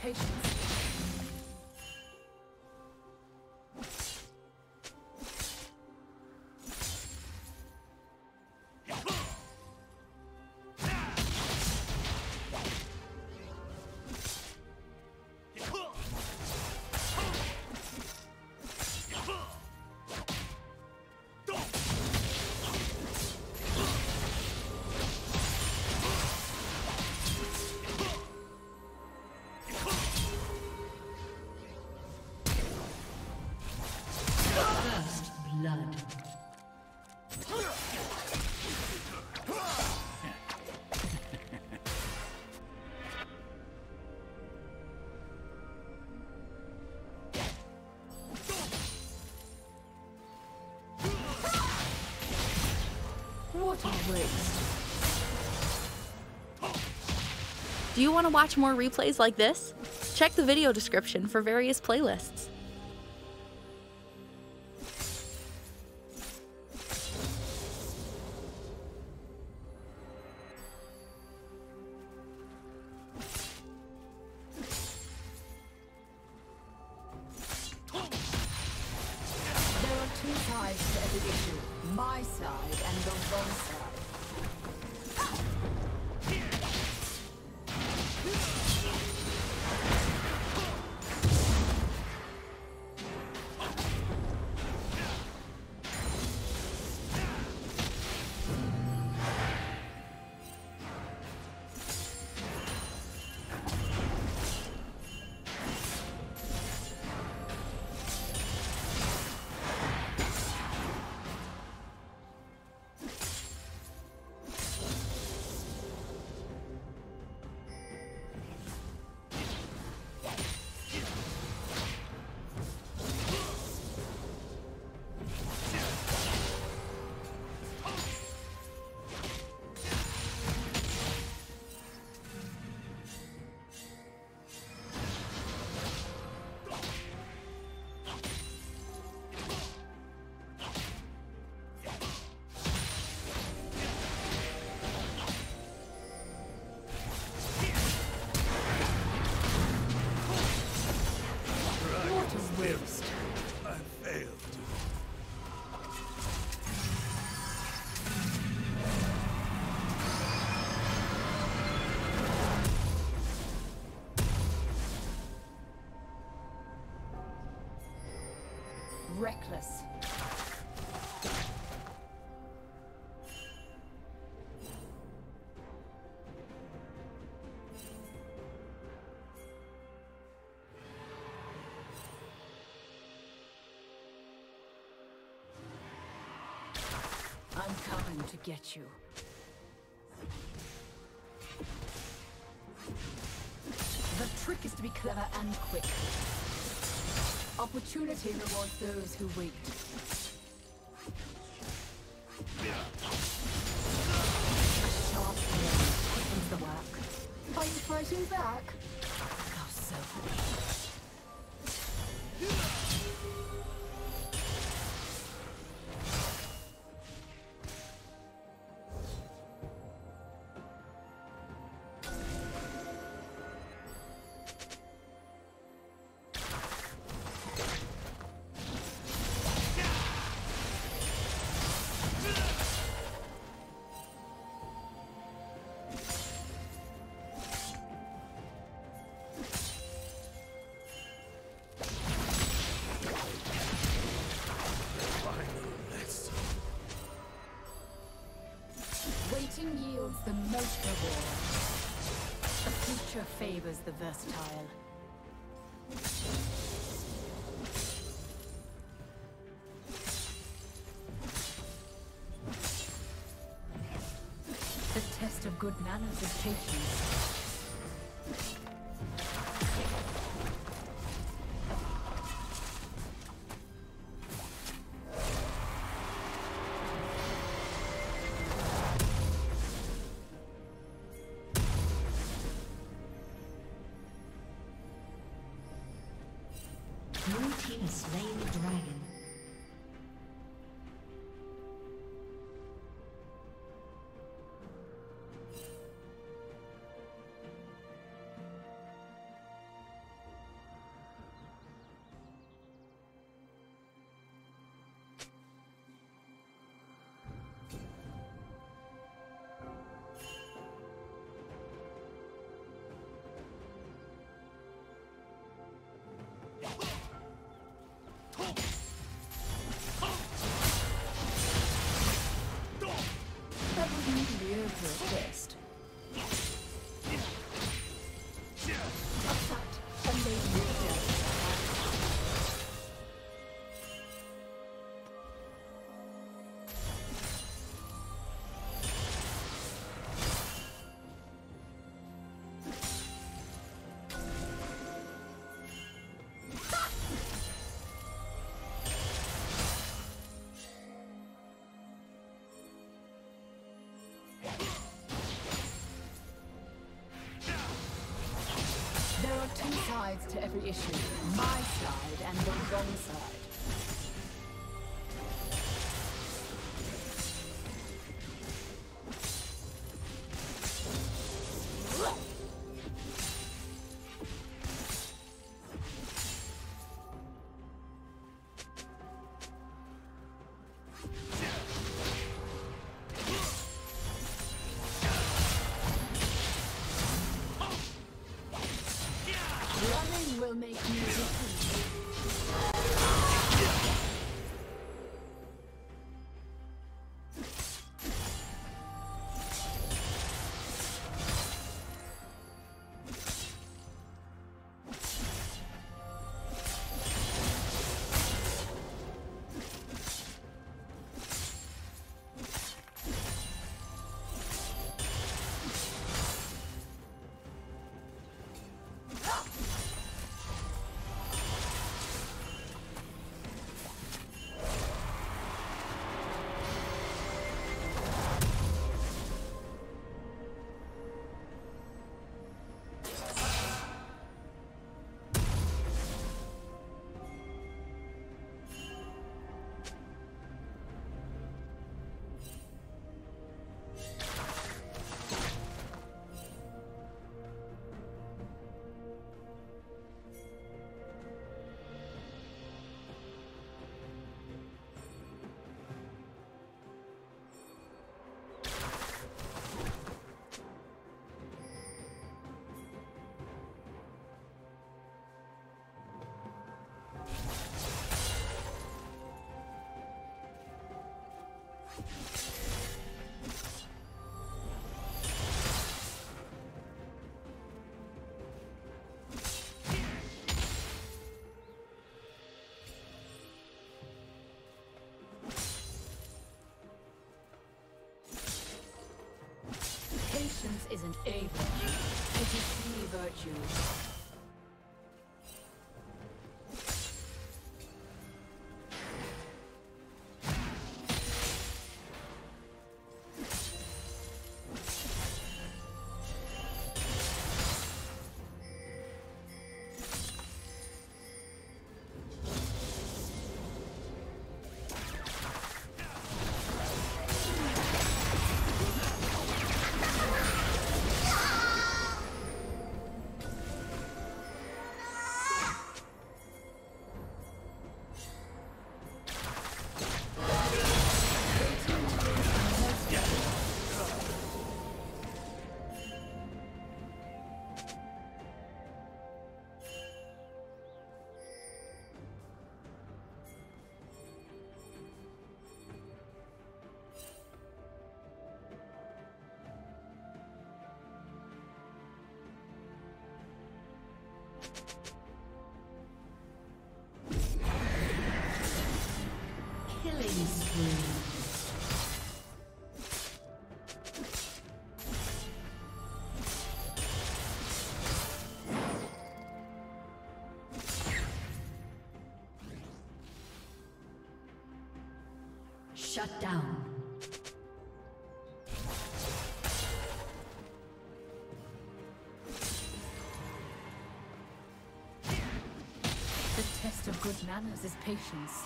patience. Blood. What a waste. Do you want to watch more replays like this? Check the video description for various playlists. Two sides to every issue. My side and the wrong side. Waste. I failed. Reckless. I'm coming to get you. The trick is to be clever and quick. Opportunity rewards those who wait. A sharp blade quickens the work. Are you fighting back? How selfish. Waiting yields the most reward. The future favors the versatile. The test of good manners is patience. Blue team has slain the dragon. There are two sides to every issue. My side and the wrong side. Running will make you different. Patience isn't a virtue, it is the virtue. Killing spree. Shut down. The test of good manners is patience.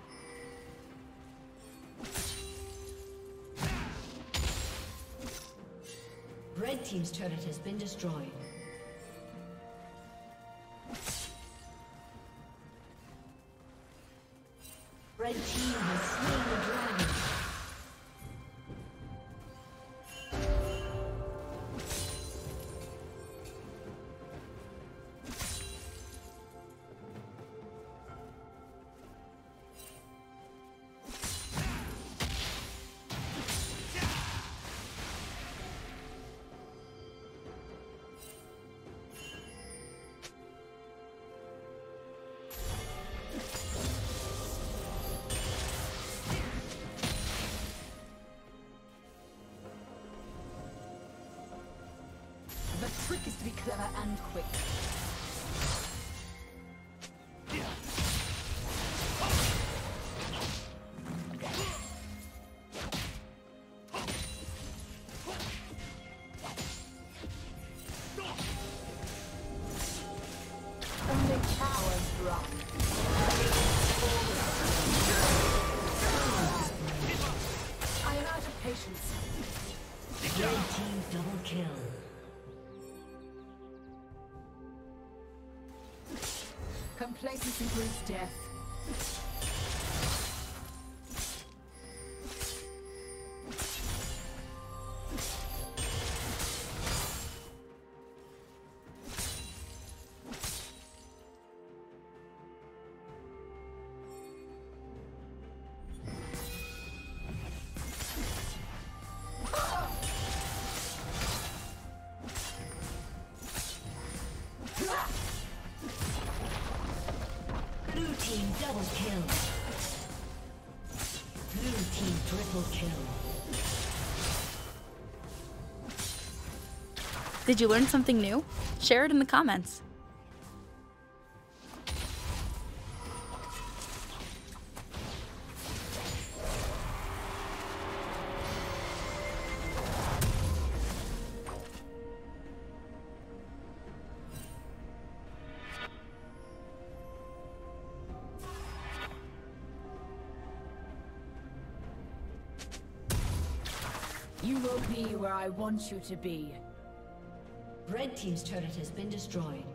Red team's turret has been destroyed. Red team has slain the dragon. The trick is to be clever and quick. run. I am out of patience. Red team double kill. Complacency breeds death. Blue team double kill. Blue team triple kill. Did you learn something new? Share it in the comments. You will be where I want you to be. Red team's turret has been destroyed.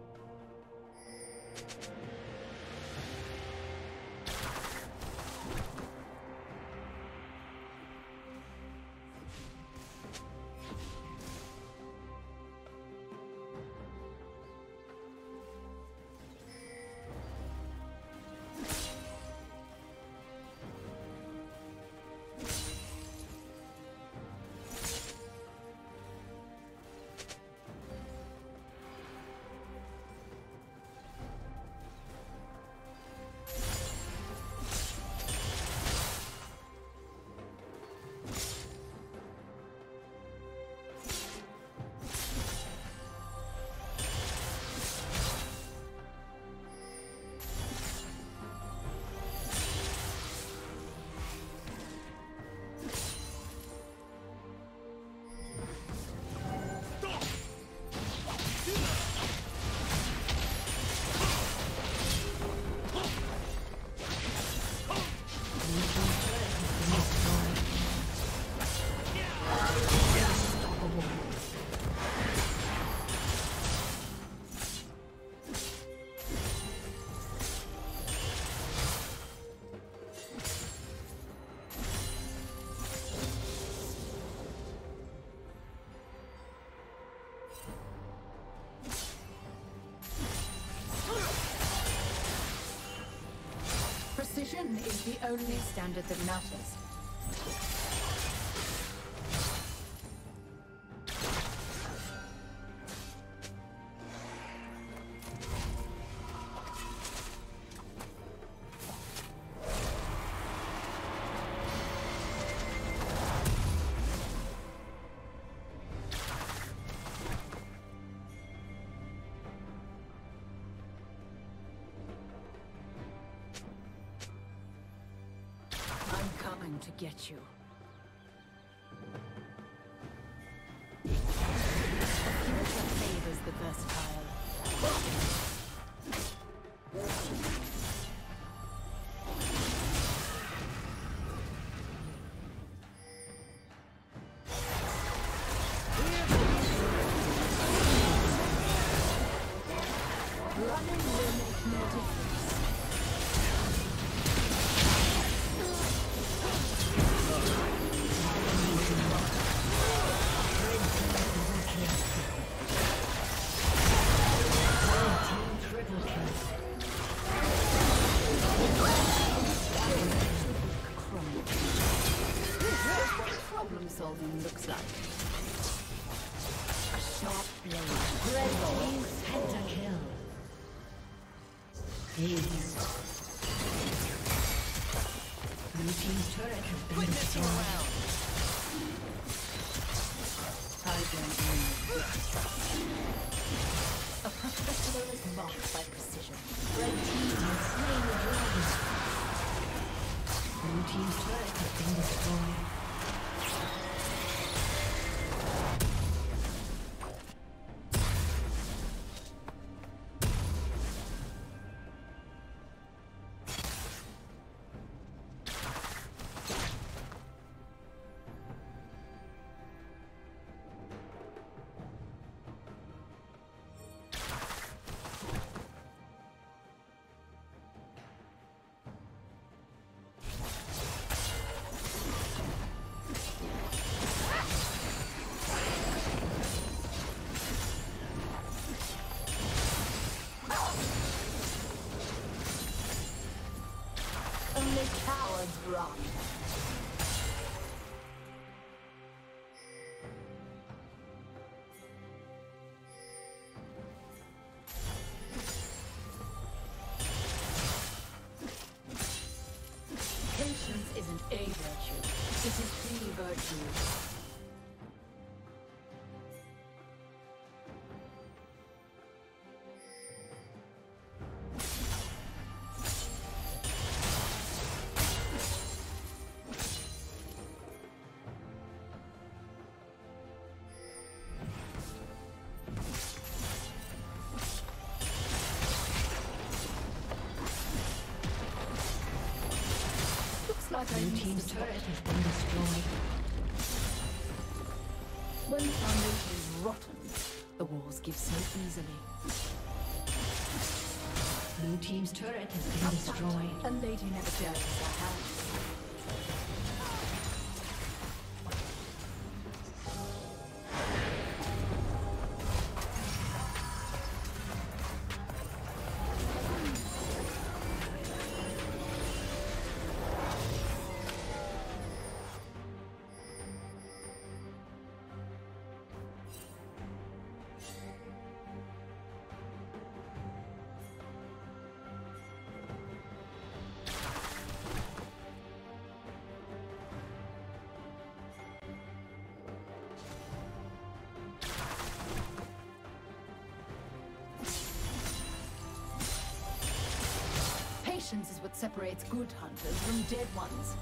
Precision is the only standard that matters. To get you. Future favors the versatile. Running will make no difference. Problem solving looks like a sharp blade. Red team Pentakill. Ace. Blue team's turret has been destroyed. I don't know. A professional is marked by precision. Red team has slain the dragon. Blue team's turret has been destroyed. Only cowards run. Patience isn't a virtue, it is the virtue. Blue team's turret has been destroyed. When the foundation is rotten, the walls give so easily. Blue team's turret has been destroyed. A lady never dirties her hands. Patience is what separates good hunters from dead ones.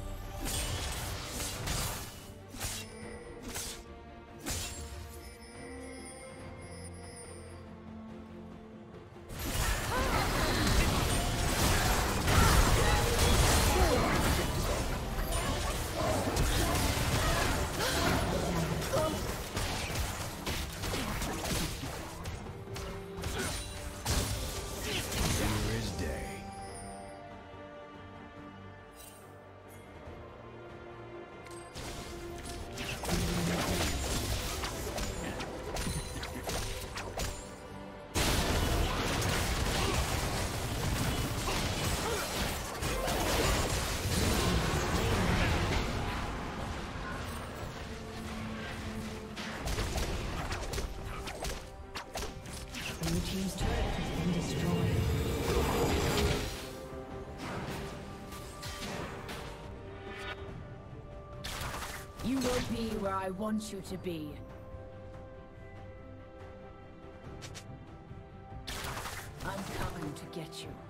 Blue team's turret has been destroyed. You will be where I want you to be. I'm coming to get you.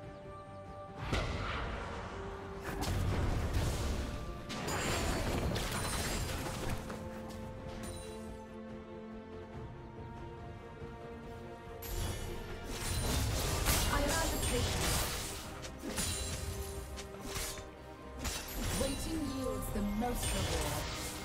I am out of patience. Waiting yields the most reward.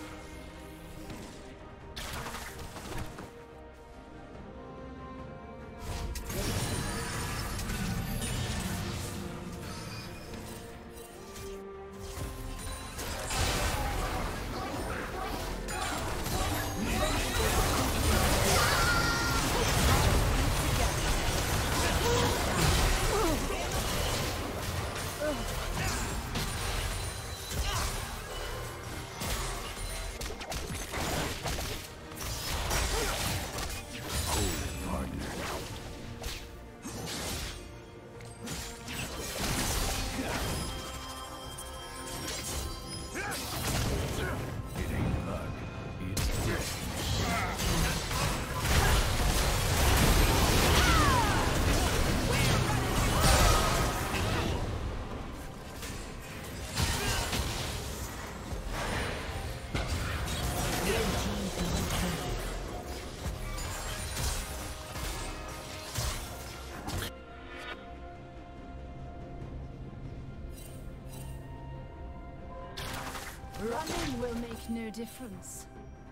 Running will make no difference.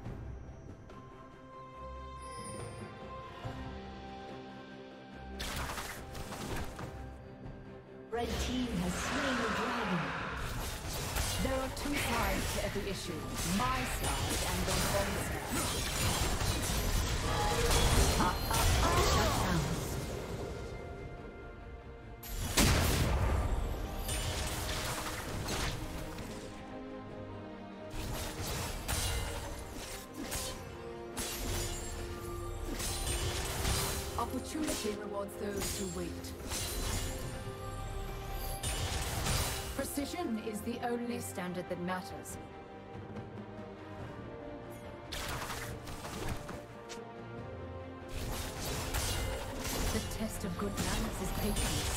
Red team has slain the dragon. There are two sides to every issue. My side and the wrong side. Shut down. Opportunity rewards those who wait. Precision is the only standard that matters. The test of good manners is patience.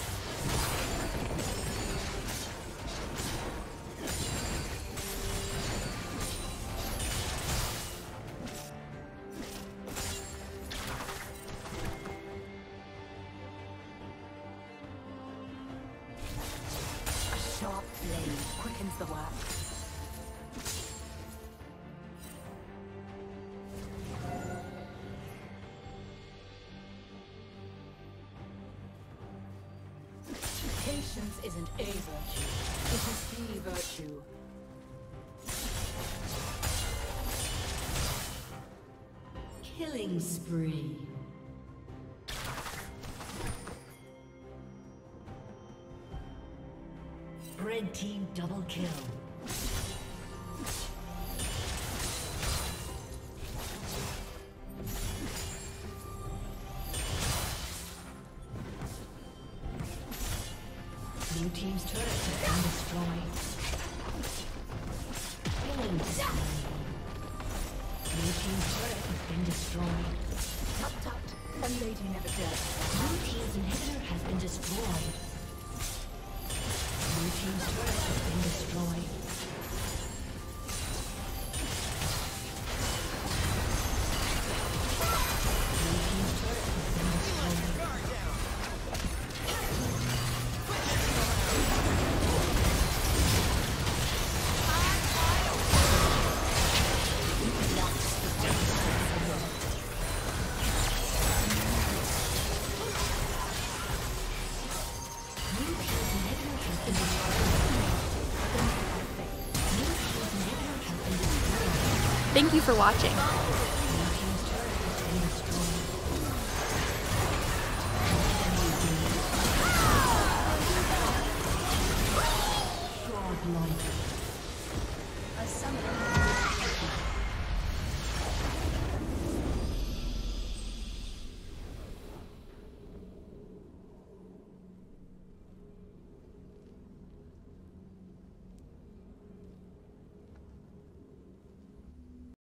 Sharp blade quickens the work. Patience isn't a virtue, it is the virtue. Killing spree. Red team double kill. Blue team's turret has been destroyed. Killing spree. Blue team's turret has been destroyed. Tut tut, a lady never dead. Blue team's inhibitor has been destroyed. Blue team's turret has been destroyed. Blue team's turret has been destroyed. Thank you for watching. A summoner